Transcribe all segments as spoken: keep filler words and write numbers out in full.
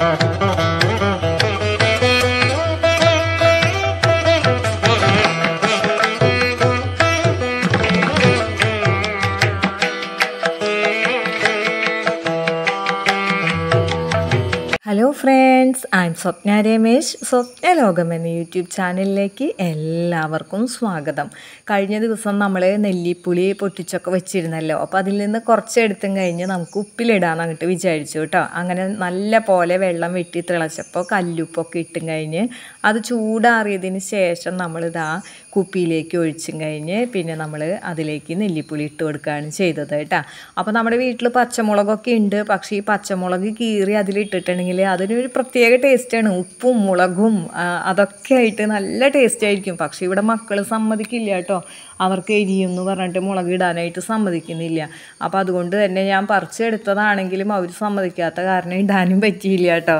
Hello friends, I am Swapna Ramesh. Swapna Lokam എന്ന YouTube ചാനലിലേക്ക് എല്ലാവർക്കും സ്വാഗതം. കഴിഞ്ഞ ദിവസം നമ്മൾ നെല്ലിപ്പുളി പൊട്ടിച്ചൊക്കെ വെച്ചിരുന്നല്ലോ. അപ്പോൾ അതിൽ നിന്ന് കുറച്ചെടുത്തും കഴിഞ്ഞ് നമുക്ക് ഉപ്പിലിടാമെന്ന് അങ്ങോട്ട് വിചാരിച്ചു കേട്ടോ. അങ്ങനെ നല്ല പോലെ വെള്ളം വെട്ടി തിളച്ചപ്പോൾ കല്ലുപ്പൊക്കെ ഇട്ടും കഴിഞ്ഞ് അത് ചൂടാറിയതിന് ശേഷം നമ്മളിതാ കുപ്പിയിലേക്ക് ഒഴിച്ചും കഴിഞ്ഞ് പിന്നെ നമ്മൾ അതിലേക്ക് നെല്ലിപ്പുളി ഇട്ട് കൊടുക്കുകയാണ് ചെയ്തത് കേട്ടോ. അപ്പോൾ നമ്മുടെ വീട്ടിൽ പച്ചമുളകൊക്കെ ഉണ്ട്. പക്ഷേ ഈ പച്ചമുളക് കീറി അതിലിട്ടിട്ടുണ്ടെങ്കിൽ അതിനൊരു പ്രത്യേക ടേസ്റ്റാണ്. ഉപ്പും മുളകും അതൊക്കെ ആയിട്ട് നല്ല ടേസ്റ്റ് ആയിരിക്കും. പക്ഷേ ഇവിടെ മക്കൾ സമ്മതിക്കില്ല കേട്ടോ. അവർക്ക് എരിയെന്ന് പറഞ്ഞിട്ട് മുളക് ഇടാനായിട്ട് സമ്മതിക്കുന്നില്ല. അപ്പോൾ അതുകൊണ്ട് തന്നെ ഞാൻ പറിച്ചെടുത്തതാണെങ്കിലും അവർ സമ്മതിക്കാത്ത കാരണം ഇടാനും പറ്റിയില്ല കേട്ടോ.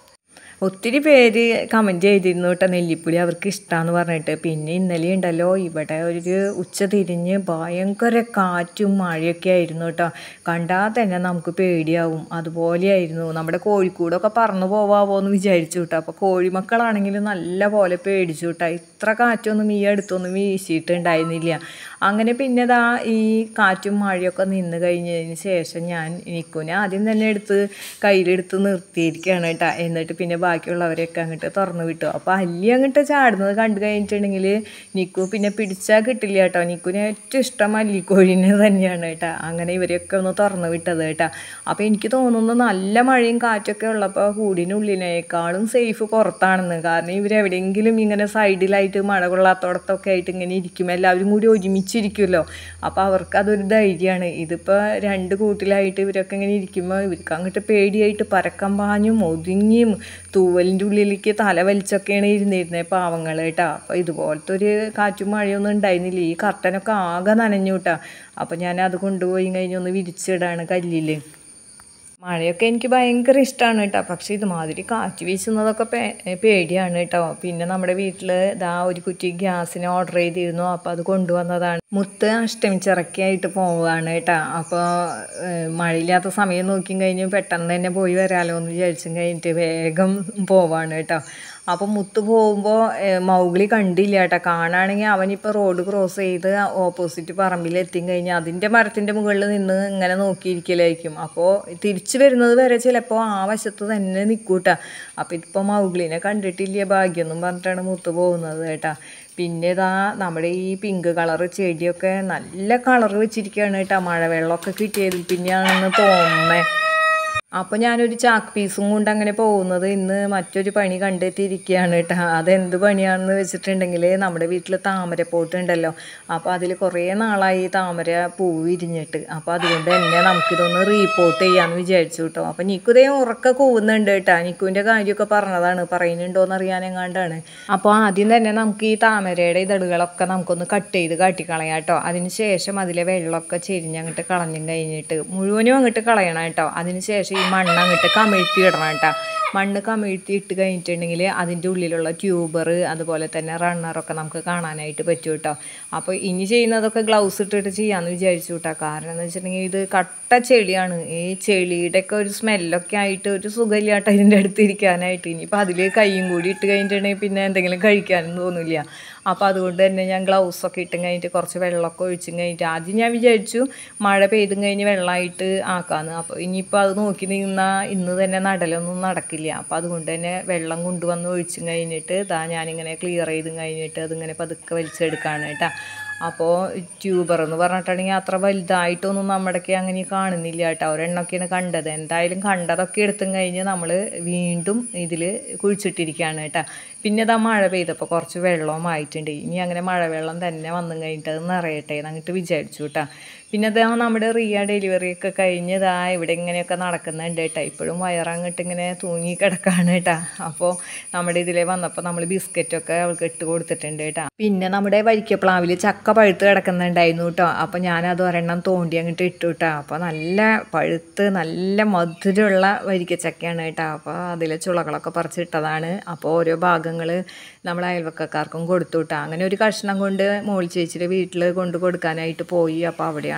ഒത്തിരി പേര് കമൻറ്റ് ചെയ്തിരുന്നു കേട്ടോ നെല്ലിപ്പുളി അവർക്ക് ഇഷ്ടമാണെന്ന് പറഞ്ഞിട്ട്. പിന്നെ ഇന്നലെ ഉണ്ടല്ലോ ഇവിടെ ഒരു ഉച്ച തിരിഞ്ഞ് ഭയങ്കര കാറ്റും മഴയൊക്കെ ആയിരുന്നു കേട്ടോ. കണ്ടാൽ തന്നെ നമുക്ക് പേടിയാവും. അതുപോലെയായിരുന്നു. നമ്മുടെ കോഴിക്കൂടൊക്കെ പറന്നു പോവാമോ എന്ന് വിചാരിച്ചു കേട്ടോ. അപ്പോൾ കോഴിമക്കളാണെങ്കിലും നല്ല പോലെ പേടിച്ചു കേട്ടോ. ഇത്ര കാറ്റൊന്നും ഈ അടുത്തൊന്നും വീശിയിട്ടുണ്ടായിരുന്നില്ല. അങ്ങനെ പിന്നെ ദാ ഈ കാറ്റും മഴയൊക്കെ നിന്ന് കഴിഞ്ഞതിന് ശേഷം ഞാൻ നിക്കുനെ ആദ്യം തന്നെ എടുത്ത് കയ്യിലെടുത്ത് നിർത്തിയിരിക്കുകയാണ് കേട്ടോ. എന്നിട്ട് പിന്നെ ബാക്കിയുള്ളവരെയൊക്കെ അങ്ങോട്ട് തുറന്നു വിട്ടു. അപ്പോൾ അല്ലി അങ്ങോട്ട് ചാടുന്നത് കണ്ടു കഴിഞ്ഞിട്ടുണ്ടെങ്കിൽ നിക്കു പിന്നെ പിടിച്ചാൽ കിട്ടില്ല കേട്ടോ. നിക്കുന് ഏറ്റവും ഇഷ്ടം അല്ലിക്കോഴിനെ തന്നെയാണ് കേട്ടോ. അങ്ങനെ ഇവരെയൊക്കെ ഒന്ന് തുറന്നു വിട്ടത് കേട്ടോ. അപ്പോൾ എനിക്ക് തോന്നുന്നു നല്ല മഴയും കാറ്റൊക്കെ ഉള്ളപ്പോൾ കൂടിനുള്ളിനേക്കാളും സേഫ് പുറത്താണെന്ന്. കാരണം ഇവരെവിടെയെങ്കിലും ഇങ്ങനെ സൈഡിലായിട്ട് മഴ കൊള്ളാത്തോടത്തൊക്കെ ആയിട്ട് ഇങ്ങനെ ഇരിക്കും. എല്ലാവരും കൂടി ഒരുമിച്ചിരിക്കുമല്ലോ. അപ്പോൾ അവർക്ക് അതൊരു ധൈര്യമാണ്. ഇതിപ്പോൾ രണ്ട് കൂട്ടിലായിട്ട് ഇവരൊക്കെ ഇങ്ങനെ ഇരിക്കുമ്പോൾ ഇവർക്ക് അങ്ങോട്ട് പേടിയായിട്ട് പരക്കം പാഞ്ഞും ഒതുങ്ങിയും തൂവലിൻ്റെ ഉള്ളിലേക്ക് തല വലിച്ചൊക്കെയാണ് ഇരുന്നിരുന്നത് പാവങ്ങൾ കേട്ടോ. അപ്പോൾ ഇതുപോലത്തെ ഒരു കാറ്റും മഴയൊന്നും ഉണ്ടായിരുന്നില്ല. ഈ കർട്ടനൊക്കെ ആകെ നനഞ്ഞു കേട്ടോ. അപ്പോൾ ഞാൻ അത് കൊണ്ടുപോയി കഴിഞ്ഞൊന്ന് വിരിച്ചിടാണ് കല്ലിൽ. മഴയൊക്കെ എനിക്ക് ഭയങ്കര ഇഷ്ടമാണ് കേട്ടോ. പക്ഷേ ഇതുമാതിരി കാറ്റ് വീശുന്നതൊക്കെ പേ പേടിയാണ് കേട്ടോ. പിന്നെ നമ്മുടെ വീട്ടിൽ ഇതാ ഒരു കുറ്റി ഗ്യാസിന് ഓർഡർ ചെയ്തിരുന്നു. അപ്പോൾ അത് കൊണ്ടുവന്നതാണ്. മുത്ത് അഷ്ടമിച്ചിറക്കിയായിട്ട് പോവുകയാണ് കേട്ടോ. അപ്പോൾ മഴയില്ലാത്ത സമയം നോക്കി കഴിഞ്ഞ് പെട്ടെന്ന് തന്നെ പോയി വരാമല്ലോ എന്ന് വിചാരിച്ചും കഴിഞ്ഞിട്ട് വേഗം പോവാണ് കേട്ടോ. അപ്പോൾ മുത്ത് പോകുമ്പോൾ മൗഗ്ലി കണ്ടില്ല കേട്ടോ. കാണുകയാണെങ്കിൽ അവനിപ്പോൾ റോഡ് ക്രോസ് ചെയ്ത് ഓപ്പോസിറ്റ് പറമ്പിൽ എത്തിക്കഴിഞ്ഞാൽ അതിൻ്റെ മരത്തിൻ്റെ മുകളിൽ നിന്ന് ഇങ്ങനെ നോക്കിയിരിക്കലായിരിക്കും. അപ്പോൾ തിരിച്ചു വരുന്നത് വരെ ചിലപ്പോൾ ആ വശത്ത് തന്നെ നിൽക്കൂട്ടാ. അപ്പോൾ ഇപ്പോൾ മൗഗ്ലിനെ കണ്ടിട്ടില്ല ഭാഗ്യമൊന്നും പറഞ്ഞിട്ടാണ് മുത്ത് പോകുന്നത് കേട്ടോ. പിന്നെ ഇതാ നമ്മുടെ ഈ പിങ്ക് കളറ് ചെടിയൊക്കെ നല്ല കളറ് വെച്ചിരിക്കുകയാണ് കേട്ടോ. മഴവെള്ളമൊക്കെ കിട്ടിയതിൽ പിന്നെയാണെന്ന് തോന്നുന്നത്. അപ്പോൾ ഞാനൊരു ചാക്ക് പീസും കൊണ്ട് അങ്ങനെ പോകുന്നത് ഇന്ന് മറ്റൊരു പണി കണ്ടെത്തിയിരിക്കുകയാണ് കേട്ടോ. അതെന്ത് പണിയാണെന്ന് വെച്ചിട്ടുണ്ടെങ്കിൽ നമ്മുടെ വീട്ടിൽ താമരപ്പോട്ട് ഉണ്ടല്ലോ. അപ്പോൾ അതിൽ കുറേ നാളായി താമര പൂവ് വിരിഞ്ഞിട്ട്. അപ്പോൾ അതുകൊണ്ട് തന്നെ നമുക്കിതൊന്ന് റീപോർട്ട് ചെയ്യാമെന്ന് വിചാരിച്ചു കേട്ടോ. അപ്പോൾ നിക്കുതേ ഉറക്കെ കൂവുന്നുണ്ട് കേട്ടോ. നിക്കുവിൻ്റെ കാര്യമൊക്കെ പറഞ്ഞതാണ്, പറയുന്നുണ്ടോയെന്ന് അറിയാനെങ്ങാണ്ടാണ്. അപ്പോൾ ആദ്യം തന്നെ നമുക്ക് ഈ താമരയുടെ ഇതളുകളൊക്കെ നമുക്കൊന്ന് കട്ട് ചെയ്ത് കാട്ടിക്കളയാം കേട്ടോ. അതിന് ശേഷം അതിലെ വെള്ളമൊക്കെ ചെരിഞ്ഞങ്ങോട്ട് കളഞ്ഞും കഴിഞ്ഞിട്ട് മുഴുവനും അങ്ങോട്ട് കളയണം കേട്ടോ. അതിന് ശേഷം ഈ മണ്ണ് അങ്ങോട്ട് കമിഴ്ത്തി ഇടണം കേട്ടോ. മണ്ണ് കമിഴ്ത്തി ഇട്ട് കഴിഞ്ഞിട്ടുണ്ടെങ്കിൽ അതിൻ്റെ ഉള്ളിലുള്ള ട്യൂബർ അതുപോലെ തന്നെ റണ്ണറൊക്കെ നമുക്ക് കാണാനായിട്ട് പറ്റും കേട്ടോ. അപ്പോൾ ഇനി ചെയ്യുന്നതൊക്കെ ഗ്ലൗസ് ഇട്ടിട്ട് ചെയ്യാമെന്ന് വിചാരിച്ചു കേട്ടോ. കാരണം എന്ന് വെച്ചിട്ടുണ്ടെങ്കിൽ ഇത് കട്ട ചെളിയാണ്. ഈ ചെളിയുടെയൊക്കെ ഒരു സ്മെല്ലൊക്കെ ആയിട്ട് ഒരു സുഖമില്ല കേട്ടോ ഇതിൻ്റെ അടുത്ത് ഇരിക്കാനായിട്ട്. ഇനിയിപ്പോൾ അതിൽ കൈയും കൂടി ഇട്ട് കഴിഞ്ഞിട്ടുണ്ടെങ്കിൽ പിന്നെ എന്തെങ്കിലും കഴിക്കാനും തോന്നില്ല. അപ്പോൾ അതുകൊണ്ട് തന്നെ ഞാൻ ഗ്ലൗസൊക്കെ ഇട്ടും കഴിഞ്ഞിട്ട് കുറച്ച് വെള്ളമൊക്കെ ഒഴിച്ചും കഴിഞ്ഞിട്ട് ആദ്യം ഞാൻ വിചാരിച്ചു മഴ പെയ്തും കഴിഞ്ഞ് വെള്ളമായിട്ട് ആക്കാമെന്ന്. അപ്പോൾ ഇനിയിപ്പോൾ അത് നോക്കി നിന്നാൽ ഇന്ന് തന്നെ നടലൊന്നും നടക്കില്ല. അപ്പോൾ അതുകൊണ്ട് തന്നെ വെള്ളം കൊണ്ടുവന്ന് ഒഴിച്ചും കഴിഞ്ഞിട്ട് ഇതാ ഞാനിങ്ങനെ ക്ലിയർ ചെയ്തും കഴിഞ്ഞിട്ട് അതിങ്ങനെ പതുക്കെ വലിച്ചെടുക്കുകയാണ് കേട്ടോ. അപ്പോൾ ട്യൂബർ എന്ന് പറഞ്ഞിട്ടുണ്ടെങ്കിൽ അത്ര വലുതായിട്ടൊന്നും നമ്മുടെയൊക്കെ അങ്ങനെ കാണുന്നില്ല കേട്ടോ. ഒരെണ്ണമൊക്കെയാണ് കണ്ടത്. എന്തായാലും കണ്ടതൊക്കെ എടുത്തും കഴിഞ്ഞ് നമ്മൾ വീണ്ടും ഇതിൽ കുഴിച്ചിട്ടിരിക്കുകയാണ് കേട്ടോ. പിന്നെ ഇതാ മഴ പെയ്തപ്പോൾ കുറച്ച് വെള്ളവും ആയിട്ടുണ്ട്. ഇനി അങ്ങനെ മഴവെള്ളം തന്നെ വന്നു കഴിഞ്ഞിട്ട് അത് നിറയട്ടെ എന്നങ്ങിട്ട് വിചാരിച്ചു കേട്ടോ. പിന്നെ ഇതാ നമ്മുടെ റിയ ഡെലിവറിയൊക്കെ കഴിഞ്ഞ് ഇതാ ഇവിടെ ഇങ്ങനെയൊക്കെ നടക്കുന്നുണ്ട് കേട്ടോ. ഇപ്പോഴും വയറങ്ങോട്ട് ഇങ്ങനെ തൂങ്ങി കിടക്കാണ് കേട്ടോ. അപ്പോൾ നമ്മുടെ ഇതിലെ വന്നപ്പോൾ നമ്മൾ ബിസ്ക്കറ്റൊക്കെ അവൾക്ക് ഇട്ട് കൊടുത്തിട്ടുണ്ട് കേട്ടോ. പിന്നെ നമ്മുടെ വരിക്കപ്ലാവിൽ ചക്ക പഴുത്ത് കിടക്കുന്നുണ്ടായിരുന്നു കേട്ടോ. അപ്പോൾ ഞാനത് ഒരെണ്ണം തോണ്ടി അങ്ങോട്ട് ഇട്ടു കേട്ടോ. അപ്പോൾ നല്ല പഴുത്ത് നല്ല മധുരമുള്ള വരിക്കച്ചക്കയാണ് കേട്ടോ. അപ്പോൾ അതിലെ ചുളകളൊക്കെ പറിച്ചിട്ടതാണ്. അപ്പോൾ ഓരോ ഭാഗങ്ങൾ നമ്മൾ അയൽവക്കക്കാർക്കും കൊടുത്തു കേട്ടോ. അങ്ങനെ ഒരു കഷ്ണം കൊണ്ട് മോൾ ചേച്ചിയുടെ വീട്ടിൽ കൊണ്ട് കൊടുക്കാനായിട്ട് പോയി. അപ്പോൾ അവിടെയാണ്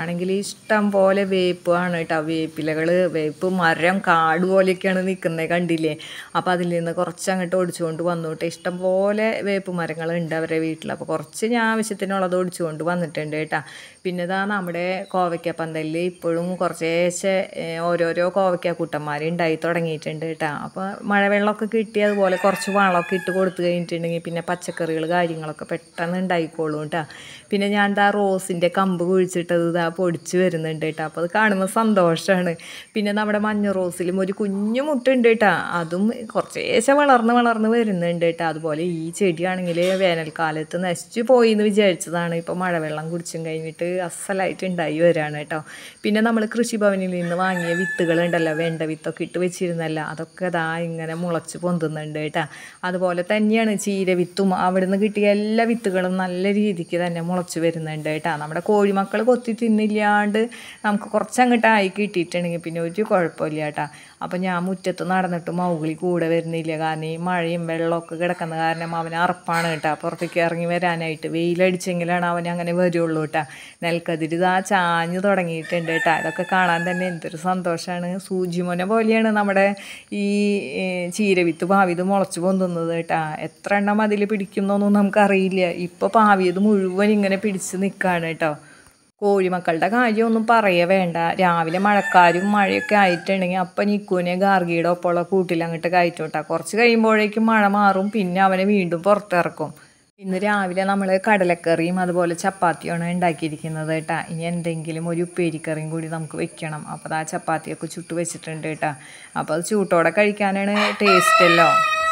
ഇവിടെയാണെങ്കിൽ ഇഷ്ടം പോലെ വേപ്പാണ് കേട്ടോ. വേപ്പിലകൾ, വേപ്പ് മരം കാട് പോലെയൊക്കെയാണ് നിൽക്കുന്നത്, കണ്ടില്ലേ? അപ്പോൾ അതിൽ നിന്ന് കുറച്ച് അങ്ങോട്ട് ഒടിച്ചുകൊണ്ട് വന്നു കേട്ടോ. ഇഷ്ടം പോലെ വേപ്പ് മരങ്ങളുണ്ട് അവരുടെ വീട്ടിൽ. അപ്പോൾ കുറച്ച് ഞാൻ ആവശ്യത്തിനുള്ളത് ഒടിച്ചുകൊണ്ട് വന്നിട്ടുണ്ട് കേട്ടോ. പിന്നെ ഇതാ നമ്മുടെ കോവയ്ക്ക പന്തലിൽ ഇപ്പോഴും കുറച്ചേശ്ശെ ഓരോരോ കോവയ്ക്ക കൂട്ടന്മാർ ഉണ്ടായി തുടങ്ങിയിട്ടുണ്ട് കേട്ടോ. അപ്പോൾ മഴവെള്ളമൊക്കെ കിട്ടി അതുപോലെ കുറച്ച് വളമൊക്കെ ഇട്ട് കൊടുത്തു കഴിഞ്ഞിട്ടുണ്ടെങ്കിൽ പിന്നെ പച്ചക്കറികൾ കാര്യങ്ങളൊക്കെ പെട്ടെന്ന് ഉണ്ടായിക്കോളും കേട്ടോ. പിന്നെ ഞാൻ ഇതാ റോസിൻ്റെ കമ്പ് കുഴിച്ചിട്ടത് ഇതാ പൊടിച്ച് വരുന്നുണ്ട് കേട്ടോ. അപ്പോൾ അത് കാണുമ്പോൾ സന്തോഷമാണ്. പിന്നെ നമ്മുടെ മഞ്ഞ റോസിലും ഒരു കുഞ്ഞു മുട്ടുണ്ട് കേട്ടോ. അതും കുറച്ചേശ്ശെ വളർന്ന് വളർന്ന് വരുന്നുണ്ട് കേട്ടോ. അതുപോലെ ഈ ചെടിയാണെങ്കിൽ വേനൽക്കാലത്ത് നശിച്ചു പോയി എന്ന് വിചാരിച്ചതാണ്. ഇപ്പോൾ മഴവെള്ളം കുടിച്ചും കഴിഞ്ഞിട്ട് അസലായിട്ട് ഉണ്ടായി വരികയാണ് കേട്ടോ. പിന്നെ നമ്മൾ കൃഷിഭവനിൽ നിന്ന് വാങ്ങിയ വിത്തുകളുണ്ടല്ലോ, വെണ്ട വിത്തൊക്കെ ഇട്ട് വെച്ചിരുന്നല്ലോ, അതൊക്കെ ഇതാ ഇങ്ങനെ മുളച്ച് പൊന്തുന്നുണ്ട് കേട്ടോ. അതുപോലെ തന്നെയാണ് ചീര വിത്തും അവിടുന്ന് കിട്ടിയ എല്ലാ വിത്തുകളും നല്ല രീതിക്ക് തന്നെ മുളച്ച് വരുന്നുണ്ട് കേട്ടോ. നമ്മുടെ കോഴിമക്കൾ കൊത്തി തിന്നില്ലാണ്ട് നമുക്ക് കുറച്ചങ്ങോട്ടായി കിട്ടിയിട്ടുണ്ടെങ്കിൽ പിന്നെ ഒരു കുഴപ്പമില്ല കേട്ടോ. അപ്പോൾ ഞാൻ മുറ്റത്ത് നടന്നിട്ട് മൗഗിളി കൂടെ വരുന്നില്ല. കാരണം ഈ മഴയും വെള്ളമൊക്കെ കിടക്കുന്ന കാരണം അവന് അറപ്പാണ് കേട്ടോ പുറത്തേക്ക് ഇറങ്ങി വരാനായിട്ട്. വെയിലടിച്ചെങ്കിലാണ് അവൻ അങ്ങനെ വരുള്ളൂ കേട്ടോ. നെൽക്കതിര് ഇതാ ചാഞ്ഞ് തുടങ്ങിയിട്ടുണ്ട് കേട്ടോ. ഇതൊക്കെ കാണാൻ തന്നെ എന്തൊരു സന്തോഷമാണ്. സൂചിമൊന പോലെയാണ് നമ്മുടെ ഈ ചീരവിത്ത് പാവിത് മുളച്ച് പൊന്തുന്നത് കേട്ടോ. എത്ര എണ്ണം അതിൽ പിടിക്കുന്നൊന്നും നമുക്കറിയില്ല. ഇപ്പോൾ പാവിയത് മുഴുവൻ ഇങ്ങനെ പിടിച്ച് നിൽക്കുകയാണ് കേട്ടോ. കോഴിമക്കളുടെ കാര്യമൊന്നും പറയേ വേണ്ട. രാവിലെ മഴക്കാരും മഴയൊക്കെ ആയിട്ടുണ്ടെങ്കിൽ അപ്പം നിക്കുവിനെ ഗാർഗിയുടെ ഒപ്പമുള്ള കൂട്ടിൽ അങ്ങോട്ട് കയറ്റും കേട്ടോ. കുറച്ച് കഴിയുമ്പോഴേക്കും മഴ മാറും, പിന്നെ അവനെ വീണ്ടും പുറത്തിറക്കും. ഇന്ന് രാവിലെ നമ്മൾ കടലക്കറിയും അതുപോലെ ചപ്പാത്തിയാണ് ഉണ്ടാക്കിയിരിക്കുന്നത് കേട്ടോ. ഇനി എന്തെങ്കിലും ഒരു ഉപ്പേരിക്കറിയും കൂടി നമുക്ക് വെക്കണം. അപ്പോൾ ആ ചപ്പാത്തിയൊക്കെ ചുട്ട് വെച്ചിട്ടുണ്ട് കേട്ടോ. അപ്പോൾ അത് ചൂട്ടോടെ കഴിക്കാനാണ് ടേസ്റ്റല്ലോ.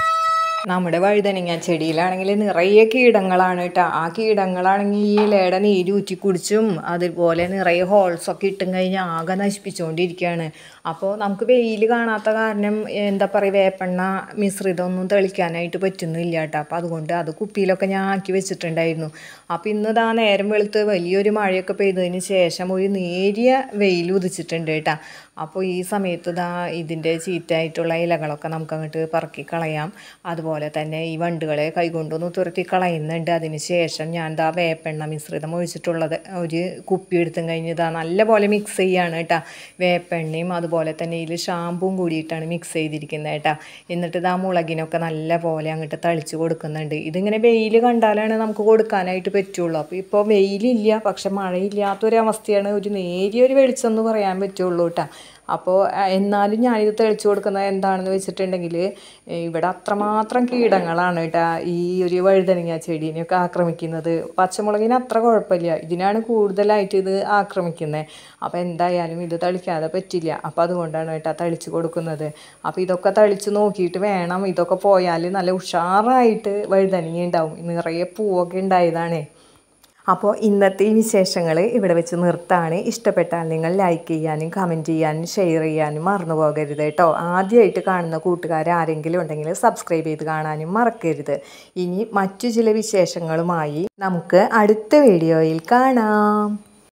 നമ്മുടെ വഴുതനങ്ങ ചെടിയിലാണെങ്കിൽ നിറയെ കീടങ്ങളാണ് കേട്ടോ. ആ കീടങ്ങളാണെങ്കിൽ ഈ ഇലയുടെ നീര് ഊറ്റി കുടിച്ചും അതുപോലെ നിറയെ ഹോൾസൊക്കെ ഇട്ടും കഴിഞ്ഞാൽ ആകെ നശിപ്പിച്ചുകൊണ്ടിരിക്കുകയാണ്. അപ്പോൾ നമുക്ക് വെയിൽ കാണാത്ത കാരണം എന്താ പറയുക, വേപ്പെണ്ണ മിശ്രിതമൊന്നും തെളിക്കാനായിട്ട് പറ്റുന്നില്ല കേട്ടോ. അപ്പോൾ അതുകൊണ്ട് അത് കുപ്പിയിലൊക്കെ ഞാൻ ആക്കി വെച്ചിട്ടുണ്ടായിരുന്നു. അപ്പോൾ ഇന്ന് ഇതാ നേരം വെളുത്ത് വലിയൊരു മഴയൊക്കെ പെയ്തതിന് ശേഷം ഒരു നേരിയ വെയിൽ ഉദിച്ചിട്ടുണ്ട് കേട്ടോ. അപ്പോൾ ഈ സമയത്ത് ഇതാ ഇതിൻ്റെ ചീത്തയായിട്ടുള്ള ഇലകളൊക്കെ നമുക്ക് അങ്ങോട്ട് പറക്കി കളയാം. അതുപോലെ തന്നെ ഈ വണ്ടുകളെ കൈകൊണ്ടൊന്ന് തുരത്തി കളയുന്നുണ്ട്. അതിന് ശേഷം ഞാൻ ഇതാ വേപ്പെണ്ണ മിശ്രിതം ഒഴിച്ചിട്ടുള്ളത് ഒരു കുപ്പി എടുത്തും കഴിഞ്ഞ് ഇതാ നല്ല പോലെ മിക്സ് ചെയ്യാണ് കേട്ടോ. വേപ്പെണ്ണയും അതുപോലെ തന്നെ ഇതിൽ ഷാമ്പുവും കൂടിയിട്ടാണ് മിക്സ് ചെയ്തിരിക്കുന്നത് കേട്ടോ. എന്നിട്ട് ഇതാ മുളകിനൊക്കെ നല്ല പോലെ അങ്ങോട്ട് തളിച്ച് കൊടുക്കുന്നുണ്ട്. ഇതിങ്ങനെ വെയിൽ കണ്ടാലാണ് നമുക്ക് കൊടുക്കാനായിട്ട് പറ്റുള്ളൂ. അപ്പോൾ ഇപ്പോൾ വെയിലില്ല, പക്ഷെ മഴയില്ലാത്തൊരവസ്ഥയാണ്. ഒരു നേരിയൊരു വെളിച്ചം എന്ന് പറയാൻ പറ്റുള്ളൂ കേട്ടോ. അപ്പോൾ എന്നാലും ഞാനിത് തെളിച്ച് കൊടുക്കുന്നത് എന്താണെന്ന് വെച്ചിട്ടുണ്ടെങ്കിൽ ഇവിടെ അത്രമാത്രം കീടങ്ങളാണ് കേട്ടോ ഈ ഒരു വഴുതനങ്ങ ചെടീനെയൊക്കെ ആക്രമിക്കുന്നത്. പച്ചമുളകിന് അത്ര കുഴപ്പമില്ല, ഇതിനാണ് കൂടുതലായിട്ട് ഇത് ആക്രമിക്കുന്നത്. അപ്പോൾ എന്തായാലും ഇത് തളിക്കാതെ പറ്റില്ല. അപ്പോൾ അതുകൊണ്ടാണ് കേട്ടോ തളിച്ച് കൊടുക്കുന്നത്. അപ്പോൾ ഇതൊക്കെ തളിച്ച് നോക്കിയിട്ട് വേണം. ഇതൊക്കെ പോയാൽ നല്ല ഉഷാറായിട്ട് വഴുതനങ്ങ ഉണ്ടാവും. നിറയെ പൂവൊക്കെ ഉണ്ടായതാണേ. അപ്പോൾ ഇന്നത്തെ ഈ വിശേഷങ്ങൾ ഇവിടെ വെച്ച് നിർത്താണ്. ഇഷ്ടപ്പെട്ടാൽ നിങ്ങൾ ലൈക്ക് ചെയ്യാനും കമൻറ്റ് ചെയ്യാനും ഷെയർ ചെയ്യാനും മറന്നു പോകരുത് കേട്ടോ. ആദ്യമായിട്ട് കാണുന്ന കൂട്ടുകാർ ആരെങ്കിലും ഉണ്ടെങ്കിൽ സബ്സ്ക്രൈബ് ചെയ്ത് കാണാനും മറക്കരുത്. ഇനി മറ്റു ചില വിശേഷങ്ങളുമായി നമുക്ക് അടുത്ത വീഡിയോയിൽ കാണാം.